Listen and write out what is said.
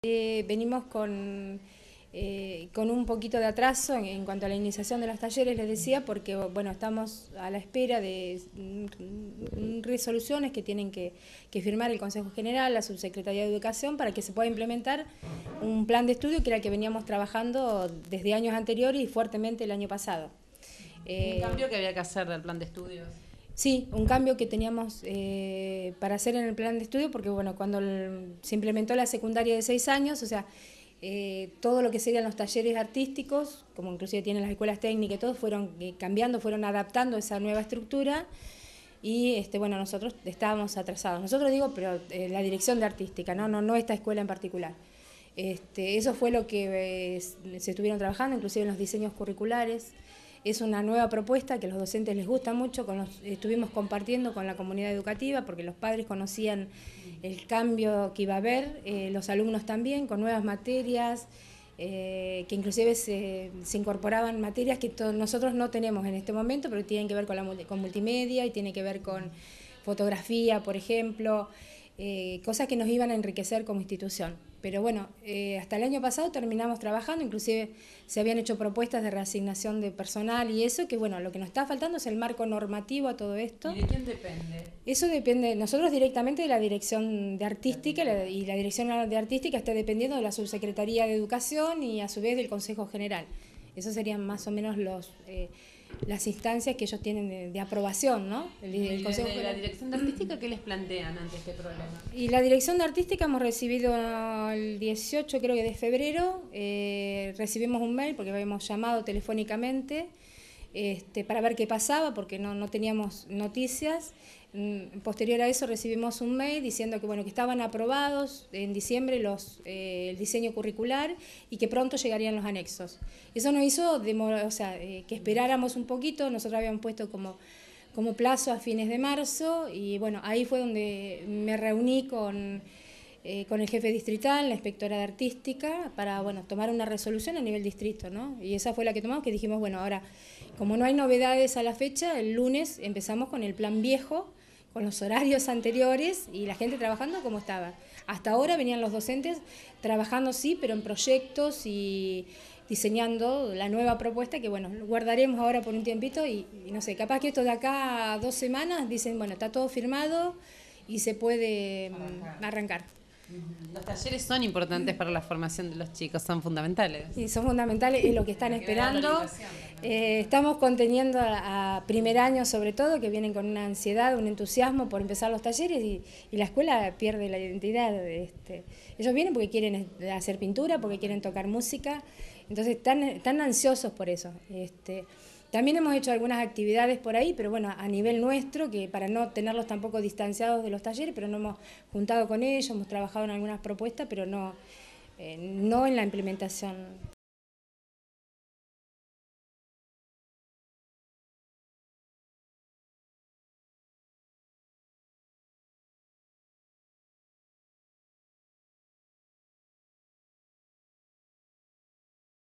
Venimos con un poquito de atraso en cuanto a la iniciación de los talleres, les decía, porque bueno, estamos a la espera de resoluciones que tienen que firmar el Consejo General, la Subsecretaría de Educación, para que se pueda implementar un plan de estudio que era el que veníamos trabajando desde años anteriores y fuertemente el año pasado. ¿Un cambio que había que hacer del plan de estudios? Sí, un cambio que teníamos para hacer en el plan de estudio, porque bueno, cuando se implementó la secundaria de 6 años, o sea, todo lo que serían los talleres artísticos, como inclusive tienen las escuelas técnicas y todo, fueron cambiando, fueron adaptando esa nueva estructura y bueno, nosotros estábamos atrasados. Nosotros digo, pero la dirección de artística, no esta escuela en particular. Eso fue lo que se estuvieron trabajando, inclusive en los diseños curriculares. Es una nueva propuesta que a los docentes les gusta mucho, estuvimos compartiendo con la comunidad educativa porque los padres conocían el cambio que iba a haber, los alumnos también, con nuevas materias, que inclusive se incorporaban materias que nosotros no tenemos en este momento, pero tienen que ver con multimedia y tiene que ver con fotografía, por ejemplo, cosas que nos iban a enriquecer como institución. Pero bueno, hasta el año pasado terminamos trabajando, inclusive se habían hecho propuestas de reasignación de personal y eso, que bueno, lo que nos está faltando es el marco normativo a todo esto. ¿Y de quién depende? Eso depende, nosotros directamente de la Dirección de Artística, y la Dirección de Artística está dependiendo de la Subsecretaría de Educación y a su vez del Consejo General. Esos serían más o menos las instancias que ellos tienen de aprobación, ¿no? ¿Y Consejo de la Dirección de Artística qué les plantean ante este problema? Y la Dirección de Artística hemos recibido el 18, creo que de febrero, recibimos un mail porque habíamos llamado telefónicamente para ver qué pasaba porque no teníamos noticias. Posterior a eso recibimos un mail diciendo que bueno, que estaban aprobados en diciembre el diseño curricular y que pronto llegarían los anexos. Eso nos hizo que esperáramos un poquito. Nosotros habíamos puesto como plazo a fines de marzo y bueno, ahí fue donde me reuní con el jefe distrital, la inspectora de artística, para bueno, tomar una resolución a nivel distrito, ¿no? Y esa fue la que tomamos, que dijimos, bueno, ahora, como no hay novedades a la fecha, el lunes empezamos con el plan viejo, con los horarios anteriores y la gente trabajando como estaba. Hasta ahora venían los docentes trabajando, sí, pero en proyectos y diseñando la nueva propuesta que, bueno, guardaremos ahora por un tiempito y no sé, capaz que esto de acá a 2 semanas dicen, bueno, está todo firmado y se puede arrancar. Los talleres son importantes para la formación de los chicos, son fundamentales. Sí, son fundamentales, es lo que están esperando. Estamos conteniendo a primer año sobre todo, que vienen con una ansiedad, un entusiasmo por empezar los talleres y la escuela pierde la identidad. Ellos vienen porque quieren hacer pintura, porque quieren tocar música, entonces están ansiosos por eso. También hemos hecho algunas actividades por ahí, pero bueno, a nivel nuestro, que para no tenerlos tampoco distanciados de los talleres, pero no hemos juntado con ellos, hemos trabajado en algunas propuestas, pero no en la implementación